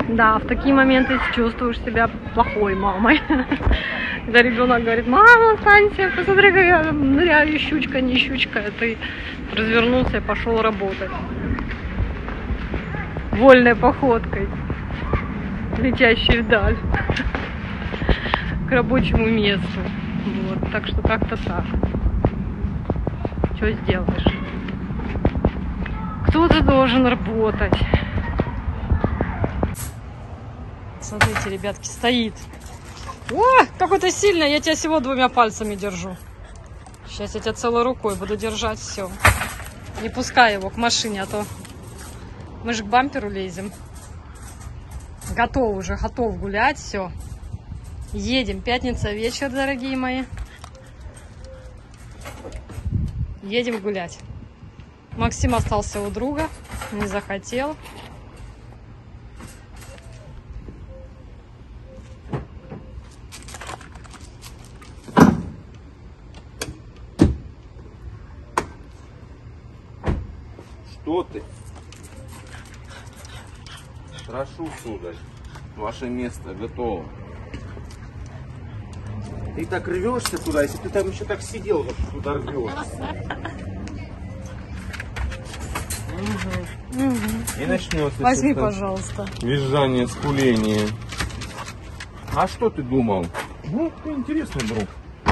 Да, в такие моменты чувствуешь себя плохой мамой. Когда ребенок говорит: мама, останься, посмотри, как я ныряю, щучка, не щучка. А ты развернулся и пошел работать. Вольной походкой, летящей вдаль, к рабочему месту. Вот, так что как-то так. Что сделаешь? Кто-то должен работать. Смотрите, ребятки, стоит. О, какой ты сильный, я тебя всего 2 пальцами держу. Сейчас я тебя целой рукой буду держать, все. Не пускай его к машине, а то мы же к бамперу лезем. Готов уже, готов гулять, все. Едем, пятница вечер, дорогие мои. Едем гулять. Максим остался у друга, не захотел. Что ты? Прошу, сударь, ваше место готово. Ты так рвешься туда, если ты там еще так сидел, вот туда рвешься. И начнется. Возьми, пожалуйста. Визжание, скуление. А что ты думал? Ну, ты интересный друг.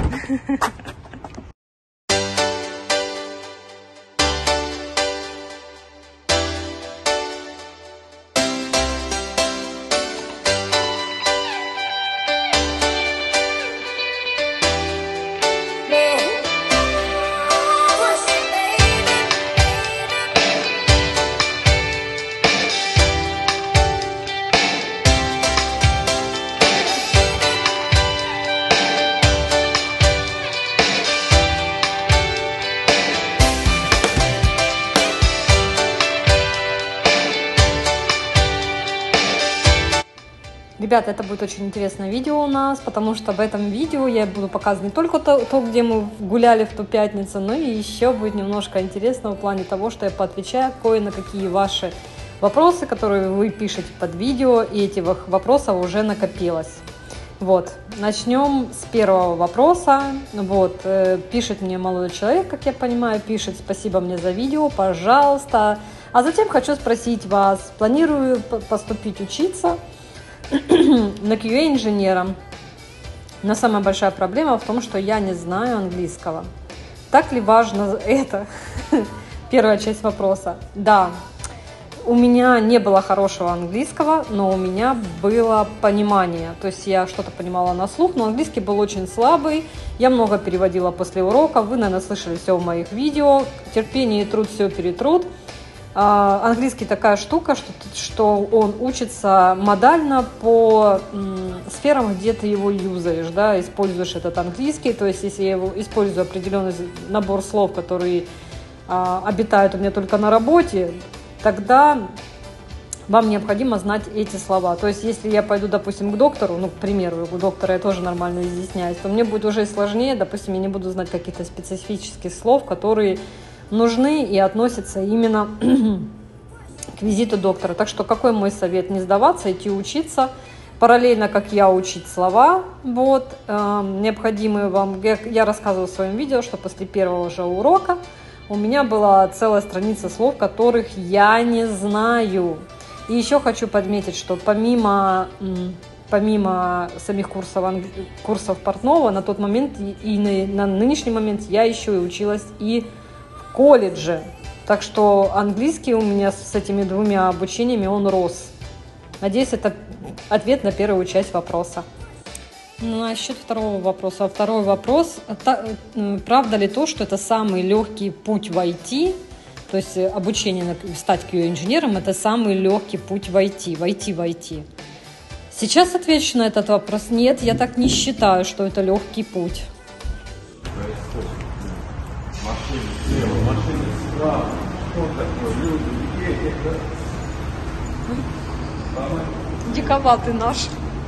Ребята, это будет очень интересное видео у нас, потому что в этом видео я буду показывать не только то, где мы гуляли в ту пятницу, но и еще будет немножко интересно в плане того, что я поотвечаю кое на какие ваши вопросы, которые вы пишете под видео, и этих вопросов уже накопилось. Вот, начнем с первого вопроса. Вот, пишет мне молодой человек, как я понимаю, пишет: спасибо мне за видео, пожалуйста. А затем хочу спросить вас, планирую поступить учиться на QA-инженером, но самая большая проблема в том, что я не знаю английского. Так ли важно это? Первая часть вопроса. Да, у меня не было хорошего английского, но у меня было понимание. То есть я что-то понимала на слух, но английский был очень слабый. Я много переводила после урока. Вы, наверное, слышали все в моих видео. Терпение и труд все перетрут. Английский такая штука, что он учится модально по сферам, где ты его юзаешь, да, используешь этот английский. То есть если я его использую определенный набор слов, которые обитают у меня только на работе, тогда вам необходимо знать эти слова. То есть если я пойду, допустим, к доктору, ну, к примеру, у доктора я тоже нормально изъясняюсь, то мне будет уже сложнее, допустим, я не буду знать каких-то специфических слов, которые нужны и относятся именно к визиту доктора. Так что какой мой совет? Не сдаваться, идти учиться. Параллельно, как я, учить слова. Вот, необходимые вам. Я рассказывала в своем видео, что после первого же урока у меня была целая страница слов, которых я не знаю. И еще хочу подметить, что помимо самих курсов портного, на тот момент и на нынешний момент я еще и училась и в колледже. Так что английский у меня с этими 2 обучениями, он рос. Надеюсь, это ответ на первую часть вопроса. Насчет второго вопроса. Второй вопрос. Правда ли то, что это самый легкий путь в IT? То есть обучение стать QA-инженером – это самый легкий путь в IT, войти в IT. Сейчас отвечу на этот вопрос. Нет, я так не считаю, что это легкий путь. Машины слева, машины справа. Что такое? Люди, дети. Диковатый наш.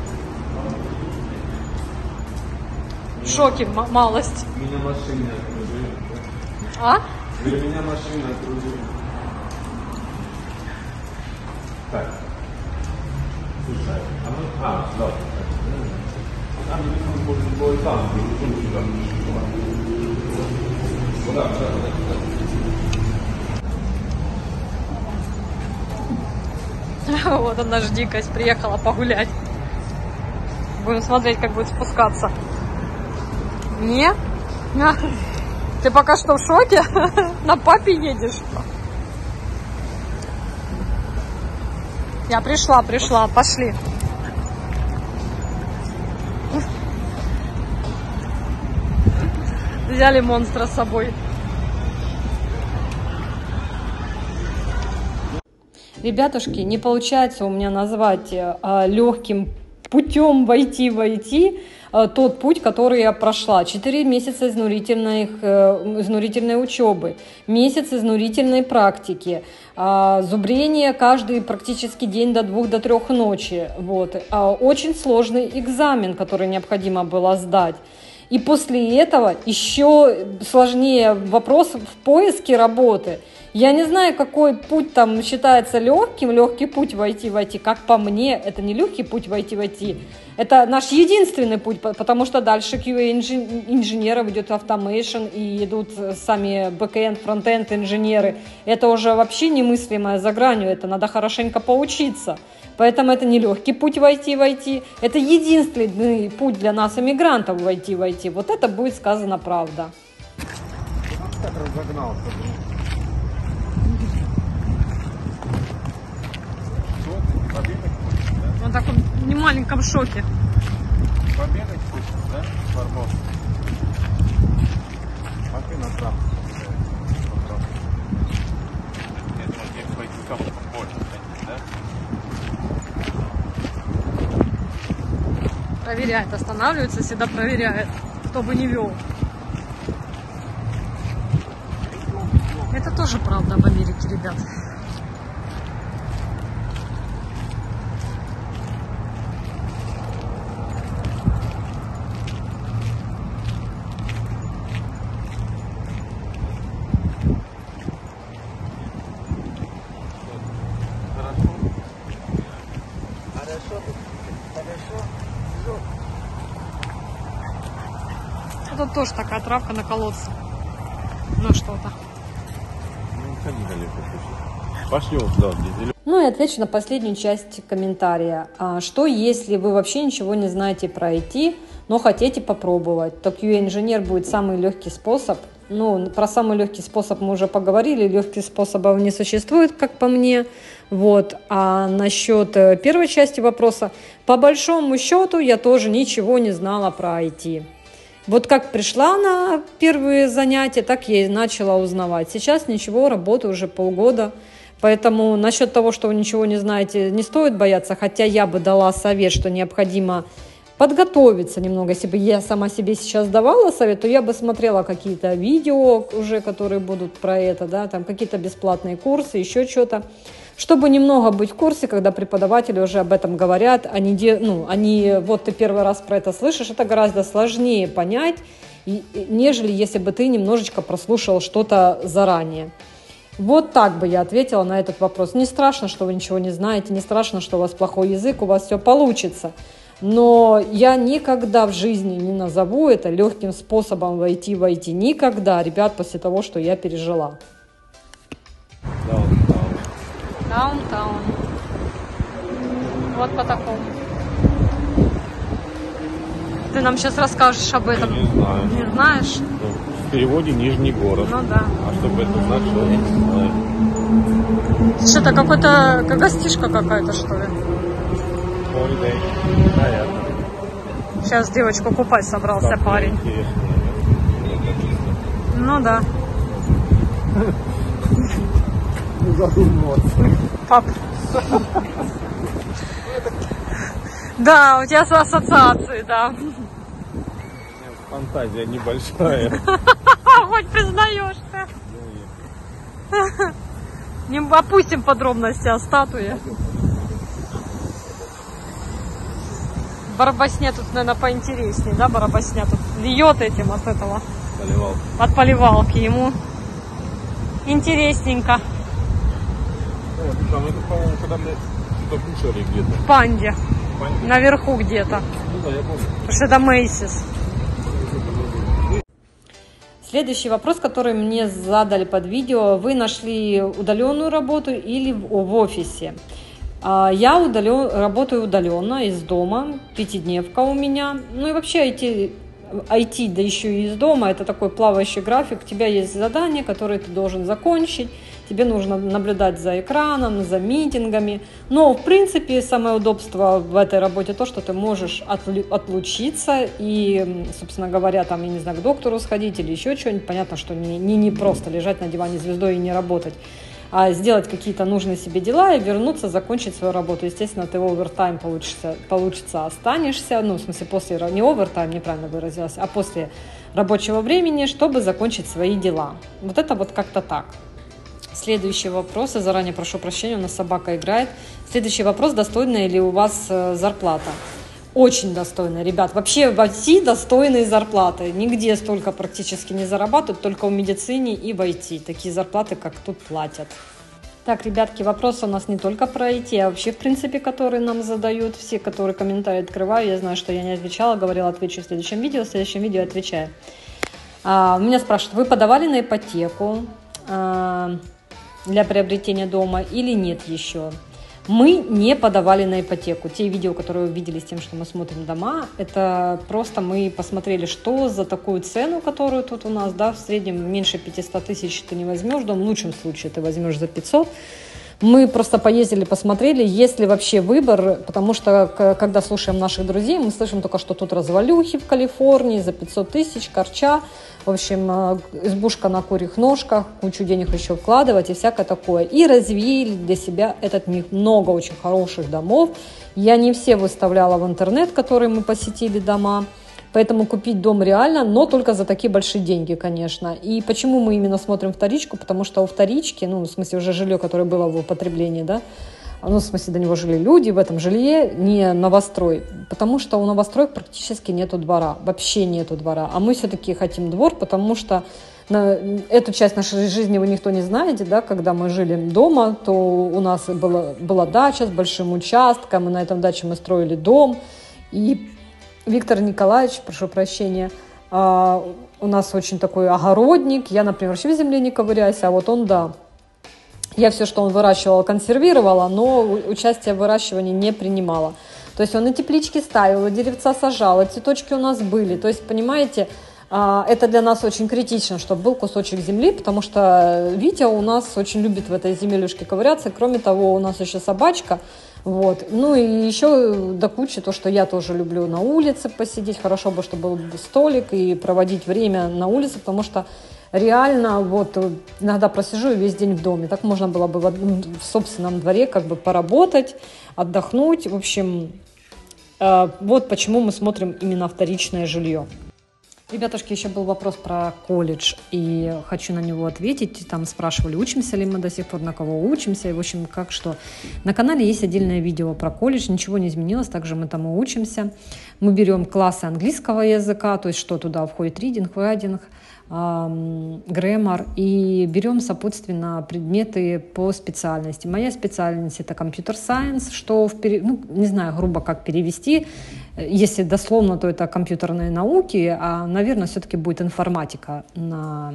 В шоке, малость. Меня машины окружили. А? Для меня машины окружили. Так. А, да. Там может быть там, сюда. Вот так, да. Вот она же дикость приехала погулять. Будем смотреть, как будет спускаться. Не? Ты пока что в шоке? На папе едешь? Я пришла, пошли. Взяли монстра с собой. Ребятушки, не получается у меня назвать легким путем войти тот путь, который я прошла. 4 месяца изнурительной учебы, месяц изнурительной практики, зубрение каждый практически день до 2-3 ночи. Вот. Очень сложный экзамен, который необходимо было сдать. И после этого еще сложнее вопрос в поиске работы. Я не знаю, какой путь там считается легким, легкий путь войти. Как по мне, это не легкий путь войти. Это наш единственный путь, потому что дальше QA инженеров идет automation и идут сами back-end, front-end инженеры. Это уже вообще немыслимое за гранью, это надо хорошенько поучиться. Поэтому это не легкий путь войти. Это единственный путь для нас, иммигрантов, войти. Вот это будет сказано правда. Так разогнался. Он так в немаленьком шоке. Побегать хочешь, да? Барбос. А ты на трап. Нет, надеюсь, пойти кому-то больше, да? Проверяет, останавливается, всегда проверяет, кто бы не вел. Это тоже правда об Америке, ребят. Тут тоже такая травка на колодце. Ну что-то. Пошли вот сюда, где зеленый. Ну и отвечу на последнюю часть комментария. Что если вы вообще ничего не знаете про IT, но хотите попробовать, то QA-инженер будет самый легкий способ. Ну, про самый легкий способ мы уже поговорили, легких способов не существует, как по мне. Вот. А насчет первой части вопроса, по большому счету я тоже ничего не знала про IT. Вот как пришла на первые занятия, так я и начала узнавать. Сейчас ничего, работаю уже полгода. Поэтому насчет того, что вы ничего не знаете, не стоит бояться. Хотя я бы дала совет, что необходимо подготовиться немного. Если бы я сама себе сейчас давала совет, то я бы смотрела какие-то видео уже, которые будут про это, да, там какие-то бесплатные курсы, еще что-то. Чтобы немного быть в курсе, когда преподаватели уже об этом говорят, вот ты первый раз про это слышишь, это гораздо сложнее понять, нежели если бы ты немножечко прослушал что-то заранее. Вот так бы я ответила на этот вопрос. Не страшно, что вы ничего не знаете, не страшно, что у вас плохой язык, у вас все получится. Но я никогда в жизни не назову это легким способом войти. Никогда, ребят, после того, что я пережила. Даунтаун. Вот по такому. Ты нам сейчас расскажешь об этом. Не знаю. Не знаешь? В переводе Нижний город. Ну да. А чтобы это значило, я не знаю. Что-то какой-то, как гостишка какая-то, что ли? Holiday. Наверное. Сейчас девочку купать собрался Так, парень. Ну да. Задумываться. Пап. Да, у тебя ассоциации, да. Фантазия небольшая. Хоть признаешься. Не опустим подробности о статуе. Барбосня тут, наверное, поинтереснее, да, Барбосня тут льет этим от этого. Поливал. От поливалки ему. Интересненько. Вот, там это, по-моему, когда мы что-то кушали где-то. В Панде. Панде? Наверху где-то. Ну да, я помню. Потому что это Мейсис. Следующий вопрос, который мне задали под видео. Вы нашли удаленную работу или в офисе? Я работаю удаленно из дома, 5-дневка у меня. Ну и вообще IT, да еще и из дома, это такой плавающий график. У тебя есть задание, которое ты должен закончить. Тебе нужно наблюдать за экраном, за митингами. Но, в принципе, самое удобство в этой работе то, что ты можешь отлучиться и, собственно говоря, там, я не знаю, к доктору сходить или еще что-нибудь. Понятно, что не просто лежать на диване звездой и не работать, а сделать какие-то нужные себе дела и вернуться, закончить свою работу. Естественно, ты в овертайм получится останешься, ну, в смысле, после, не овертайм, неправильно выразилась, а после рабочего времени, чтобы закончить свои дела. Вот это вот как-то так. Следующий вопрос, я заранее прошу прощения, у нас собака играет. Следующий вопрос, достойная ли у вас зарплата? Очень достойная, ребят. Вообще в IT достойные зарплаты. Нигде столько практически не зарабатывают, только в медицине и в IT. Такие зарплаты, как тут платят. Так, ребятки, вопросы у нас не только про IT, а вообще, в принципе, которые нам задают. Все, которые комментарии открываю, я знаю, что я не отвечала, говорила, отвечу в следующем видео. В следующем видео отвечаю. Меня спрашивают, вы подавали на ипотеку для приобретения дома или нет еще? Мы не подавали на ипотеку. Те видео, которые вы видели с тем, что мы смотрим дома, это просто мы посмотрели, что за такую цену, которую тут у нас, да, в среднем меньше 500 тысяч ты не возьмешь дом, в лучшем случае ты возьмешь за 500. Мы просто поездили, посмотрели, есть ли вообще выбор, потому что, когда слушаем наших друзей, мы слышим только, что тут развалюхи в Калифорнии за 500 тысяч, корча, в общем, избушка на курьих ножках, кучу денег еще вкладывать и всякое такое. И развеяли для себя этот миф. Много очень хороших домов. Я не все выставляла в интернет, которые мы посетили дома. Поэтому купить дом реально, но только за такие большие деньги, конечно. И почему мы именно смотрим вторичку? Потому что у вторички, ну, в смысле, уже жилье, которое было в употреблении, да, ну, в смысле, до него жили люди, в этом жилье не новострой. Потому что у новостроек практически нету двора, вообще нету двора. А мы все-таки хотим двор, потому что эту часть нашей жизни вы никто не знаете, да, когда мы жили дома, то у нас была дача с большим участком, и на этом даче мы строили дом. И Виктор Николаевич, прошу прощения, у нас очень такой огородник. Я, например, вообще в земле не ковыряюсь, а вот он, да. Я все, что он выращивал, консервировала, но участие в выращивании не принимала. То есть он и теплички ставил, и деревца сажал, и цветочки у нас были. То есть, понимаете, это для нас очень критично, чтобы был кусочек земли, потому что Витя у нас очень любит в этой земелюшке ковыряться. Кроме того, у нас еще собачка. Вот. Ну и еще до кучи то, что я тоже люблю на улице посидеть. Хорошо бы, чтобы был столик и проводить время на улице, потому что реально вот иногда просижу весь день в доме. Так можно было бы в собственном дворе как бы поработать, отдохнуть. В общем, вот почему мы смотрим именно вторичное жилье. Ребятушки, еще был вопрос про колледж, и хочу на него ответить. Там спрашивали, учимся ли мы до сих пор, на кого учимся, и в общем, как что. На канале есть отдельное видео про колледж, ничего не изменилось, также мы там и учимся. Мы берем классы английского языка, то есть что туда входит, ридинг, райдинг, граммар, и берем сопутственно предметы по специальности. Моя специальность — это компьютер-сайенс, что, не знаю, грубо как перевести. Если дословно, то это компьютерные науки, а, наверное, все-таки будет информатика на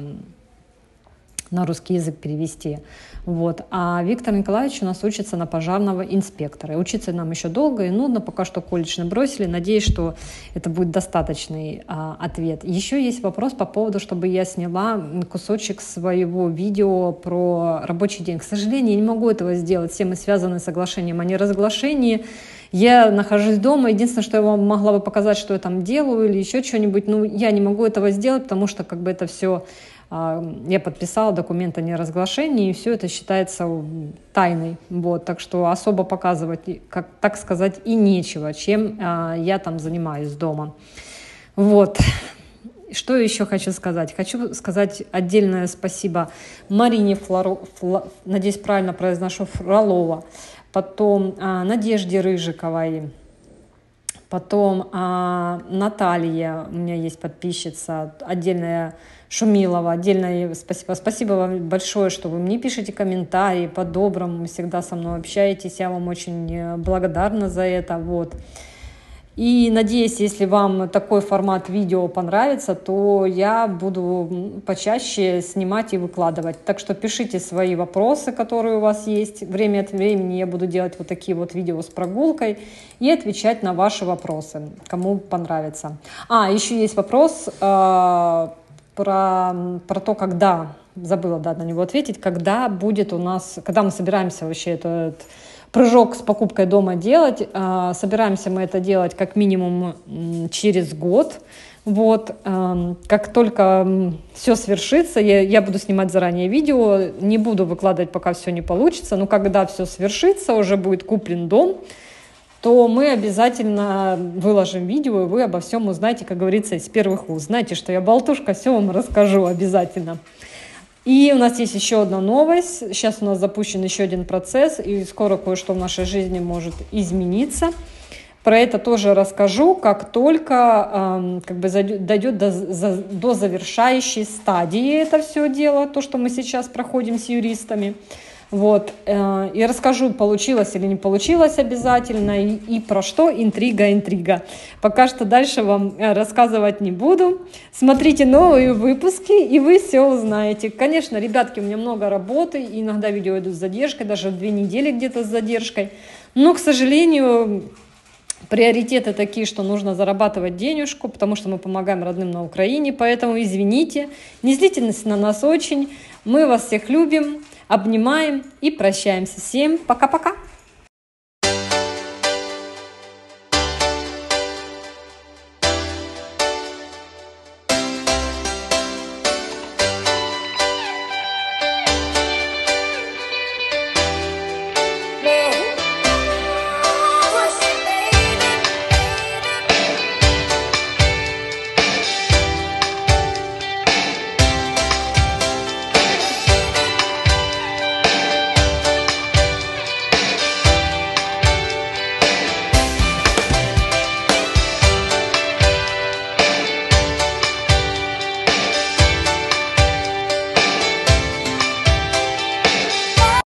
русский язык перевести. Вот. А Виктор Николаевич у нас учится на пожарного инспектора. И учиться нам еще долго и нудно, пока что колледж набросили. Надеюсь, что это будет достаточный ответ. Еще есть вопрос по поводу, чтобы я сняла кусочек своего видео про рабочий день. К сожалению, я не могу этого сделать. Все мы связаны с соглашением о неразглашении. Я нахожусь дома, единственное, что я вам могла бы показать, что я там делаю или еще что-нибудь, но я не могу этого сделать, потому что как бы это все, я подписала документ о неразглашении, и все это считается тайной, вот, так что особо показывать, как так сказать, и нечего, чем я там занимаюсь дома. Вот. Что еще хочу сказать? Хочу сказать отдельное спасибо Марине надеюсь, правильно произношу, Фролова, потом Надежде Рыжиковой, Потом Наталья, у меня есть подписчица, отдельная Шумилова, отдельное спасибо. Спасибо вам большое, что вы мне пишете комментарии по-доброму, всегда со мной общаетесь, я вам очень благодарна за это. Вот. И надеюсь, если вам такой формат видео понравится, то я буду почаще снимать и выкладывать. Так что пишите свои вопросы, которые у вас есть. Время от времени я буду делать вот такие вот видео с прогулкой и отвечать на ваши вопросы, кому понравится. Еще есть вопрос про то, когда, забыла на него ответить, когда будет у нас, когда мы собираемся вообще этот прыжок с покупкой дома делать. Собираемся мы это делать как минимум через год. Вот. Как только все свершится, я буду снимать заранее видео, не буду выкладывать, пока все не получится, но когда все свершится, уже будет куплен дом, то мы обязательно выложим видео, и вы обо всем узнаете, как говорится, из первых уст. Знаете, что я болтушка, все вам расскажу обязательно. И у нас есть еще одна новость. Сейчас у нас запущен еще один процесс, и скоро кое-что в нашей жизни может измениться. Про это тоже расскажу, как только дойдет до завершающей стадии это все дело, то, что мы сейчас проходим с юристами. Вот. И расскажу, получилось или не получилось обязательно, и про что интрига. Пока что дальше вам рассказывать не буду. Смотрите новые выпуски, и вы все узнаете. Конечно, ребятки, у меня много работы, иногда видео идут с задержкой, даже 2 недели где-то с задержкой. Но, к сожалению, приоритеты такие, что нужно зарабатывать денежку, потому что мы помогаем родным на Украине, поэтому извините, не злитесь на нас очень, мы вас всех любим, обнимаем и прощаемся. Всем пока-пока!